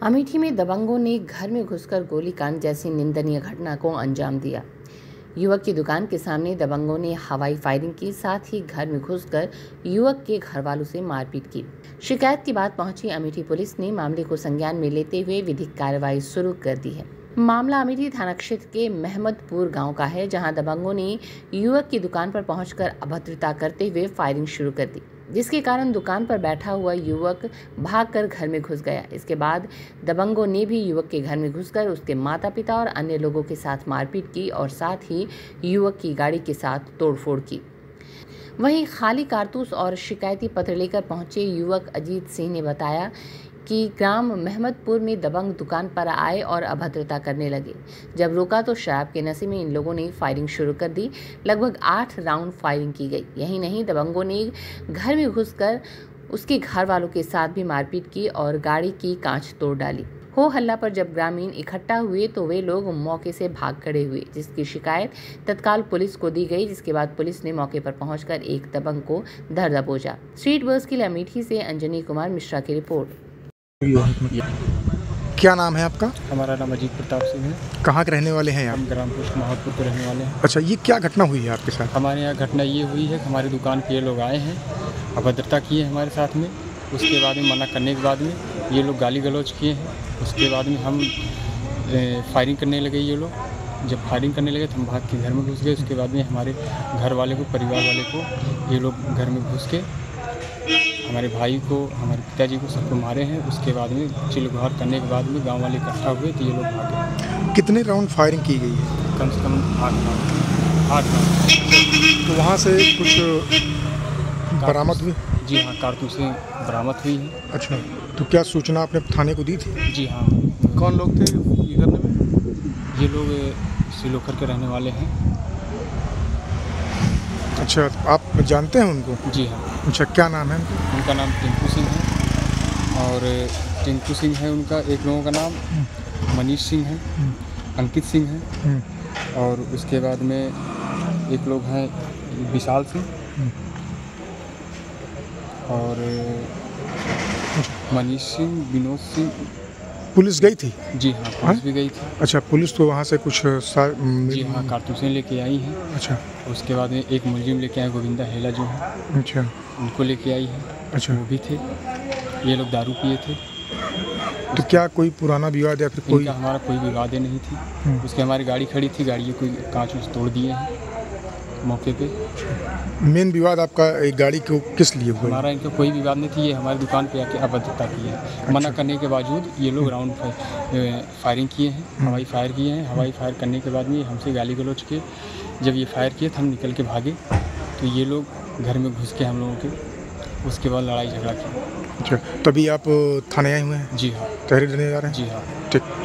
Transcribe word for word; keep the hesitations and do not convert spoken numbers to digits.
अमेठी में दबंगों ने घर में घुसकर गोलीकांड जैसी निंदनीय घटना को अंजाम दिया। युवक की दुकान के सामने दबंगों ने हवाई फायरिंग की, साथ ही घर में घुसकर युवक के घर वालों से मारपीट की। शिकायत की बात पहुंची अमेठी पुलिस ने मामले को संज्ञान में लेते हुए विधिक कार्रवाई शुरू कर दी है। मामला अमेठी थाना क्षेत्र के महमदपुर गांव का है, जहां दबंगों ने युवक की दुकान पर पहुंचकर अभद्रता करते हुए फायरिंग शुरू कर दी, जिसके कारण दुकान पर बैठा हुआ युवक भागकर घर में घुस गया। इसके बाद दबंगों ने भी युवक के घर में घुसकर उसके माता पिता और अन्य लोगों के साथ मारपीट की और साथ ही युवक की गाड़ी के साथ तोड़फोड़ की। वहीं खाली कारतूस और शिकायती पत्र लेकर पहुंचे युवक अजीत सिंह ने बताया कि ग्राम महमदपुर में दबंग दुकान पर आए और अभद्रता करने लगे। जब रोका तो शराब के नशे में इन लोगों ने फायरिंग शुरू कर दी। लगभग आठ राउंड फायरिंग की गई। यही नहीं, दबंगों ने घर में घुसकर उसके घर वालों के साथ भी मारपीट की और गाड़ी की कांच तोड़ डाली। हो हल्ला पर जब ग्रामीण इकट्ठा हुए तो वे लोग मौके से भाग खड़े हुए, जिसकी शिकायत तत्काल पुलिस को दी गई, जिसके बाद पुलिस ने मौके पर पहुंचकर एक दबंग को धर दबोचा। स्ट्रीट बस के लिए अमेठी से अंजनी कुमार मिश्रा की रिपोर्ट। क्या नाम है आपका? हमारा नाम अजीत प्रताप सिंह है। कहाँ के रहने वाले हैं आप? हम ग्राम पोस्ट महमदपुर के रहने वाले हैं। अच्छा, ये क्या घटना हुई है आपके साथ? हमारे यहाँ घटना ये हुई है कि हमारी दुकान पे ये लोग आए हैं, अभद्रता किए हमारे साथ में। उसके बाद में मना करने के बाद में ये लोग गाली गलौज किए हैं। उसके बाद में हम फायरिंग करने लगे। ये लोग जब फायरिंग करने लगे तो हम भाग के घर में घुस गए। उसके बाद में हमारे घर वाले को, परिवार वाले को ये लोग घर में घुस के हमारे भाई को, हमारे पिताजी को, सबको मारे हैं। उसके बाद में चिल्लघार करने के बाद में गांव वाले इकट्ठा हुए तो ये लोग भागे। कितने राउंड फायरिंग की गई है? कम से कम आठ राउंड आठ राउंड तो वहाँ से कुछ बरामद हुई? जी हाँ, कारतूसें बरामद हुई हैं। अच्छा, तो क्या सूचना आपने थाने को दी थी? जी हाँ। कौन लोग थे ये करने में? ये लोग सिलोखर के रहने वाले हैं। अच्छा, आप जानते हैं उनको? जी हाँ। अच्छा, क्या नाम है उनका? उनका नाम टिंकू सिंह है और टिंकू सिंह है उनका। एक लोगों का नाम मनीष सिंह है, अंकित सिंह है और उसके बाद में एक लोग हैं विशाल सिंह और मनीष सिंह, विनोद सिंह। पुलिस गई थी? जी हाँ, पुलिस भी गई थी। अच्छा, पुलिस तो वहाँ से कुछ सा... जी हाँ, कारतूसें लेके आई हैं। अच्छा। उसके बाद में एक मुलजिम लेके आए, गोविंदा हेला जो है। अच्छा। उनको लेके आई है। अच्छा। वो भी थे। ये लोग दारू पिए थे। तो क्या कोई पुराना विवाद या फिर कोई? इनका हमारा कोई विवाद नहीं थी। उसके हमारी गाड़ी खड़ी थी, गाड़ी कोई कांच उच तोड़ दिए हैं मौके पे। मेन विवाद आपका एक गाड़ी को किस लिए हुआ? हमारा इनका कोई विवाद नहीं थी। ये हमारी दुकान पे आके अभद्रता की है। अच्छा। मना करने के बावजूद ये लोग राउंड फायरिंग किए हैं, हवाई फायर किए हैं। हवाई फायर करने के बाद में हमसे गाली गलौज के जब ये फायर किए तो हम निकल के भागे तो ये लोग घर में घुस के हम लोगों के, उसके बाद लड़ाई झगड़ा किया। अच्छा, तभी आप थाने आए हुए हैं? जी हाँ। तहरीर देने जा रहे हैं? जी हाँ। ठीक।